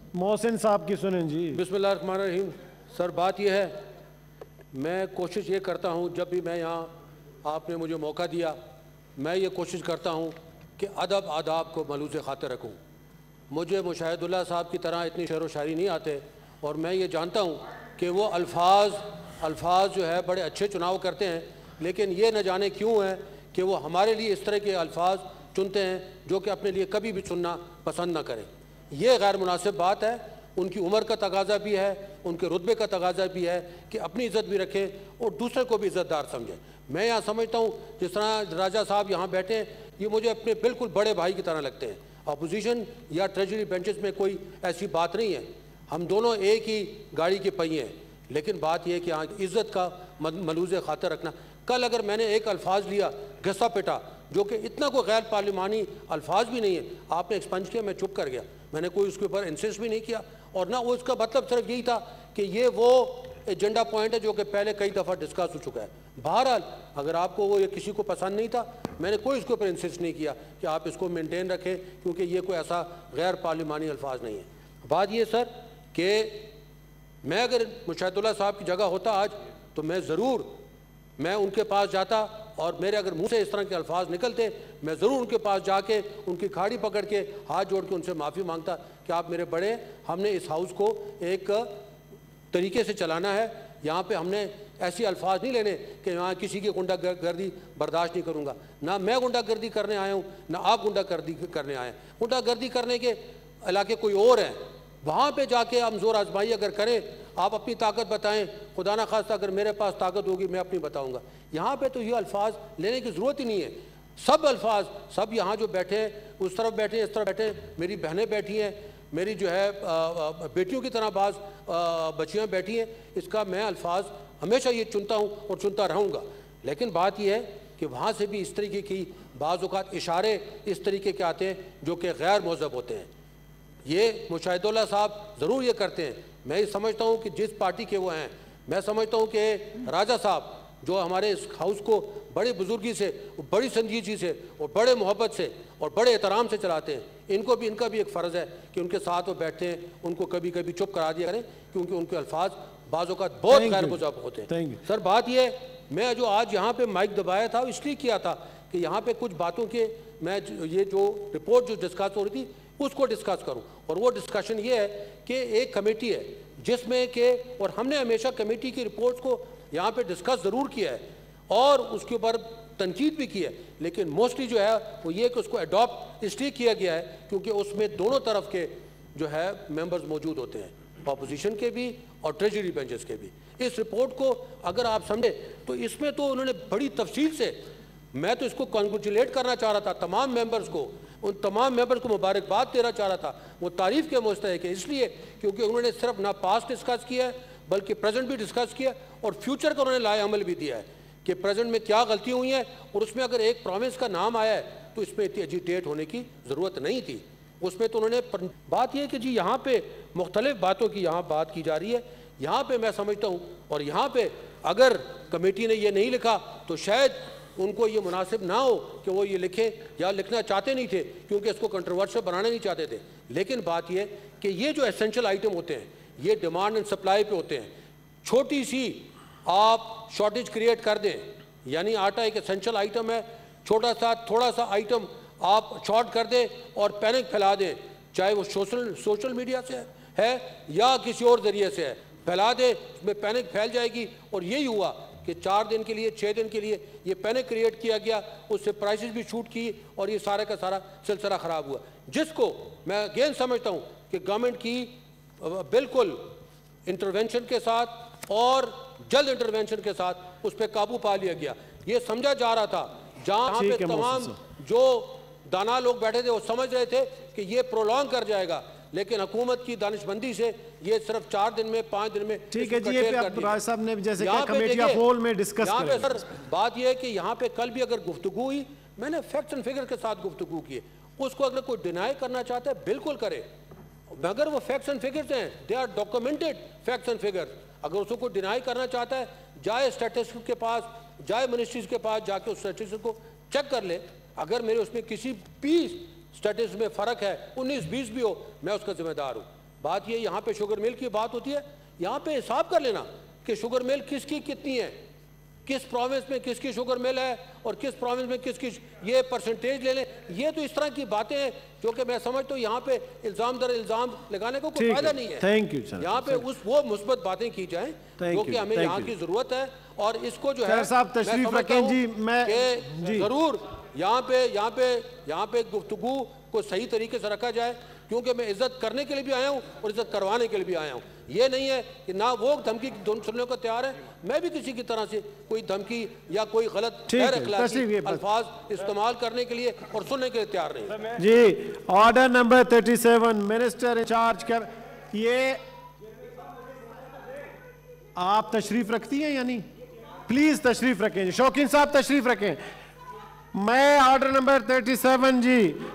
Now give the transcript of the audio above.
मोहसिन साहब की सुनें जी। बिस्मिल्लाहिर्रहमानिर्रहीम। सर बात यह है, मैं कोशिश ये करता हूँ जब भी मैं यहाँ आपने मुझे मौका दिया, मैं ये कोशिश करता हूँ कि अदब आदाब को मलूज़ खातिर रखूँ। मुझे मुशाहिदुल्लाह साहब की तरह इतनी शेर व शायरी नहीं आते, और मैं ये जानता हूँ कि वो अल्फाज जो है बड़े अच्छे चुनाव करते हैं, लेकिन ये न जाने क्यों है कि वो हमारे लिए इस तरह के अल्फाज चुनते हैं जो कि अपने लिए कभी भी चुनना पसंद ना करें। ये गैर मुनासिब बात है। उनकी उम्र का तगाज़ा भी है, उनके रुतबे का तगाज़ा भी है कि अपनी इज़्ज़त भी रखें और दूसरे को भी इज़्ज़तदार समझें। मैं यहाँ समझता हूँ जिस तरह राजा साहब यहाँ बैठे हैं, ये मुझे अपने बिल्कुल बड़े भाई की तरह लगते हैं। अपोजिशन या ट्रेजरी बेंचेस में कोई ऐसी बात नहीं है, हम दोनों एक ही गाड़ी के पहिए हैं। लेकिन बात यह है कि यहाँ इज़्ज़त का मलूज़ खातिर रखना। कल अगर मैंने एक अल्फाज लिया घसा पिटा, जो कि इतना कोई गैर पार्लिमानी अल्फाज भी नहीं है, आपने एक्सपंज किया, मैं चुप कर गया, मैंने कोई उसके ऊपर इंसिस्ट भी नहीं किया, और ना वो उसका मतलब सिर्फ यही था कि ये वो एजेंडा पॉइंट है जो कि पहले कई दफ़ा डिस्कस हो चुका है। बहरहाल अगर आपको वो ये किसी को पसंद नहीं था, मैंने कोई इसके ऊपर इंसिस्ट नहीं किया कि आप इसको मेंटेन रखें, क्योंकि ये कोई ऐसा गैर पार्लिमानी अल्फाज नहीं है। बात ये सर कि मैं अगर मुशाहिदुल्लाह साहब की जगह होता आज, तो मैं उनके पास जाता, और मेरे अगर मुंह से इस तरह के अल्फाज निकलते, मैं ज़रूर उनके पास जाके उनकी खाड़ी पकड़ के हाथ जोड़ के उनसे माफ़ी मांगता कि आप मेरे बड़े, हमने इस हाउस को एक तरीके से चलाना है, यहाँ पे हमने ऐसी अल्फाज नहीं लेने कि यहाँ किसी की गुंडागर्दी बर्दाश्त नहीं करूँगा। ना मैं गुंडागर्दी करने आया हूँ, ना आप गुंडागर्दी करने आए हैं। गुंडागर्दी करने के इलाके कोई और हैं, वहाँ पे जाके हम जोर आजमाई अगर करें, आप अपनी ताकत बताएं, खुदा ना खास्ता अगर मेरे पास ताकत होगी मैं अपनी बताऊंगा। यहाँ पे तो ये अल्फाज लेने की ज़रूरत ही नहीं है। सब अल्फाज, सब यहाँ जो बैठे हैं, उस तरफ बैठे हैं, इस तरफ बैठे हैं, मेरी बहनें बैठी हैं, मेरी जो है बेटियों की तरह बाज बच्चियाँ बैठी हैं, इसका मैं अल्फाज हमेशा ये चुनता हूँ और चुनता रहूँगा। लेकिन बात यह है कि वहाँ से भी इस तरीके की बाज़ औक़ात इशारे इस तरीके के आते हैं जो कि गैर मौज़ब होते हैं। ये मुशाहिदुल्लाह साहब ज़रूर ये करते हैं। मैं ये समझता हूँ कि जिस पार्टी के वो हैं, मैं समझता हूँ कि राजा साहब जो हमारे इस हाउस को बड़ी बुजुर्गी से, बड़ी संजीदगी से और बड़े मोहब्बत से और बड़े एहतराम से चलाते हैं, इनका भी एक फ़र्ज़ है कि उनके साथ वो बैठते हैं, उनको कभी कभी चुप करा दिया करें, क्योंकि उनके अल्फाज बाज़ औक़ात बहुत गैर मुज़ाब होते हैं। सर बात ये है, मैं जो आज यहाँ पर माइक दबाया था इसलिए किया था कि यहाँ पर कुछ बातों के मैं ये जो रिपोर्ट जो डिस्कस हो रही थी उसको डिस्कस करूं। और वो डिस्कशन ये है कि एक कमेटी है जिसमें कि, और हमने हमेशा कमेटी की रिपोर्ट्स को यहाँ पे डिस्कस ज़रूर किया है और उसके ऊपर तनकीद भी की है, लेकिन मोस्टली जो है वो ये कि उसको अडॉप्ट इसलिए किया गया है क्योंकि उसमें दोनों तरफ के जो है मेंबर्स मौजूद होते हैं, अपोजिशन के भी और ट्रेजरी बेंचेस के भी। इस रिपोर्ट को अगर आप समझे तो इसमें तो उन्होंने बड़ी तफसील से, मैं तो इसको कॉन्ग्रेचुलेट करना चाह रहा था तमाम मेंबर्स को, उन तमाम मेंबर्स को मुबारकबाद देना चाह रहा था। वो तारीफ़ के मुस्तहिक है इसलिए क्योंकि उन्होंने सिर्फ ना पास्ट डिस्कस किया है बल्कि प्रेजेंट भी डिस्कस किया और फ्यूचर का उन्होंने लाए अमल भी दिया है कि प्रेजेंट में क्या गलती हुई है। और उसमें अगर एक प्रॉमिस का नाम आया है तो इसमें इतनी एजिटेट होने की ज़रूरत नहीं थी। उसमें तो उन्होंने बात यह कि जी यहाँ पे मुख्तलिफ बातों की यहाँ बात की जा रही है। यहाँ पे मैं समझता हूँ, और यहाँ पे अगर कमेटी ने ये नहीं लिखा तो शायद उनको ये मुनासिब ना हो कि वो ये लिखें, या लिखना चाहते नहीं थे क्योंकि इसको कंट्रोवर्शियल बनाना नहीं चाहते थे। लेकिन बात ये कि ये जो एसेंशियल आइटम होते हैं ये डिमांड एंड सप्लाई पे होते हैं। छोटी सी आप शॉर्टेज क्रिएट कर दें, यानी आटा एक एसेंशियल आइटम है, छोटा सा थोड़ा सा आइटम आप शॉर्ट कर दें और पैनिक फैला दें, चाहे वो सोशल मीडिया से है या किसी और ज़रिए से है, फैला दें, उसमें पैनिक फैल जाएगी। और यही हुआ कि 4 दिन के लिए 6 दिन के लिए ये पैनिक क्रिएट किया गया, उससे प्राइसेस भी शूट की और ये सारा का सारा सिलसिला ख़राब हुआ, जिसको मैं अगेन समझता हूँ कि गवर्नमेंट की बिल्कुल इंटरवेंशन के साथ और जल्द इंटरवेंशन के साथ उस पर काबू पा लिया गया। ये समझा जा रहा था, जहाँ पे तमाम जो दाना लोग बैठे थे वो समझ रहे थे कि ये प्रोलॉन्ग कर जाएगा, लेकिन हुकूमत की दानिशमंदी से ये सिर्फ 4 दिन में 5 दिन में ठीक है जी। ये राज साहब ने जैसे कमेटी ऑफ होल में डिस्कस यहाँ पे सर बात ये है कि यहाँ पे कल भी अगर गुफ्तगू हुई, मैंने फैक्ट्स एंड फिगर के साथ गुफ्तगू की है, उसको अगर कोई डिनाई करना चाहता है बिल्कुल करे, मगर वो फैक्ट्स एंड फिगर्स हैं, they are documented facts and figures. अगर उसको कोई डिनाई करना चाहता है जाए स्टैटिस्टिक्स के पास, जाए मिनिस्ट्रीज के पास, जाके उस स्टैटिस्टिक्स को चेक कर ले। अगर मेरे उसमें किसी भी स्टैटिस्टिक्स में फ़र्क है 19-20 भी हो, मैं उसका जिम्मेदार हूँ। बात ये यहाँ पे शुगर मिल की बात होती है, यहाँ पे हिसाब कर लेना कि शुगर मिल किसकी कितनी है, किस प्रोविंस में किसकी शुगर मिल है और किस प्रोविंस में किसकी, ये परसेंटेज ले लें। ये तो इस तरह की बातें हैं जो कि मैं समझता हूँ यहाँ पे इल्जाम दर इल्जाम लगाने को कोई फायदा नहीं है। Thank you sir. यहाँ पे वो मुस्बत बातें की जाएं जो कि हमें यहाँ की जरूरत है। और इसको जो है साहब तशरीफ रखें जी, मैं जरूर यहाँ पे गुफ्तगू को सही तरीके से रखा जाए, क्योंकि मैं इज्जत करने के लिए भी आया हूँ और इज्जत करवाने के लिए भी आया हूँ। ये नहीं है कि ना वो धमकी सुनने को तैयार है, मैं भी किसी की तरह से कोई धमकी या कोई गलत गैर अखलाकी अल्फाज इस्तेमाल करने के लिए और सुनने के लिए तैयार नहीं जी। ऑर्डर नंबर 37, मिनिस्टर इंचार्ज कर, ये आप तशरीफ रखती हैं या नहीं? प्लीज तशरीफ रखें, शौकीन साहब तशरीफ रखें। मैं ऑर्डर नंबर 37 जी,